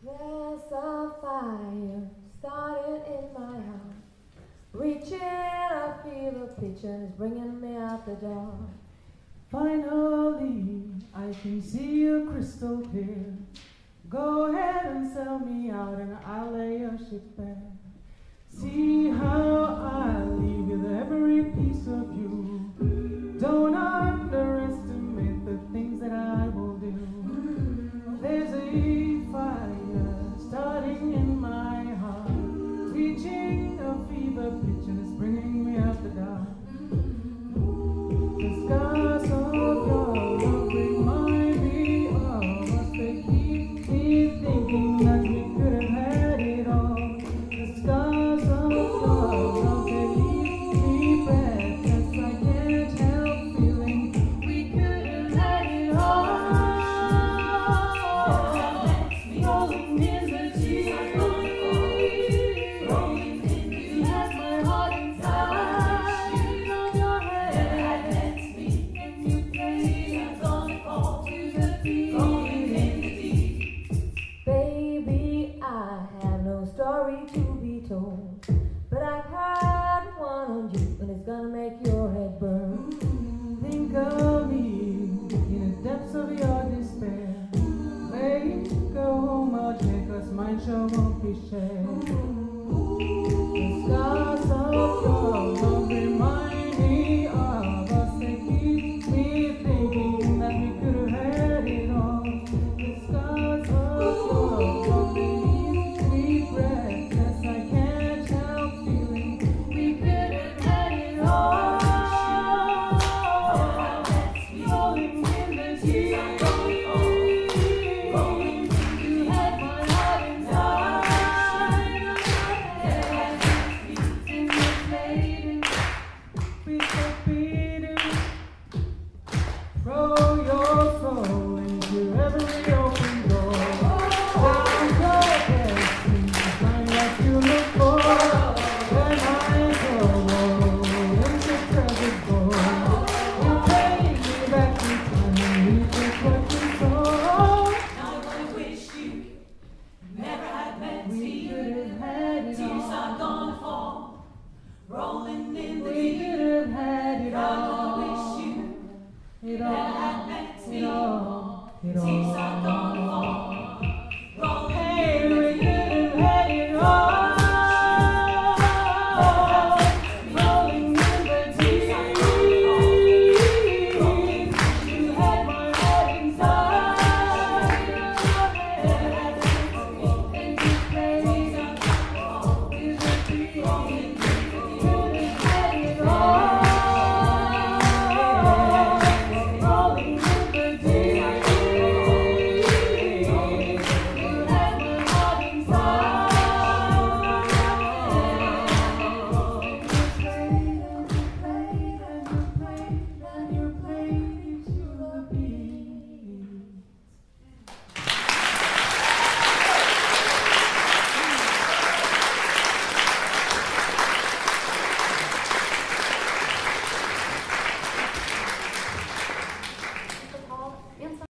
There's a fire started in my heart, reaching a fever pitch and it's bringing me out the door. Finally, I can see you crystal clear. Go ahead and sell me out and I'll lay your ship bare. See how I leave with every piece of you. Don't underestimate the things that I will do. There's a fire starting in my heart, reaching a fever pitch and it's bringing me out the dark. The scars of your love remind me of us. They keep me thinking that we could have had it all. The scars of your love, they leave me breathless. I can't help feeling we could have had it all. Rolling in the deep, rolling in the deep, has my heart inside of your head. And you play it's on all to the beat. Rolling in the deep. Baby, I have no story to be told, but I've heard one on you and it's gonna make your head burn. Think of me in the depths of your despair. Babe, go home out here, 'cause mine sure won't be shared.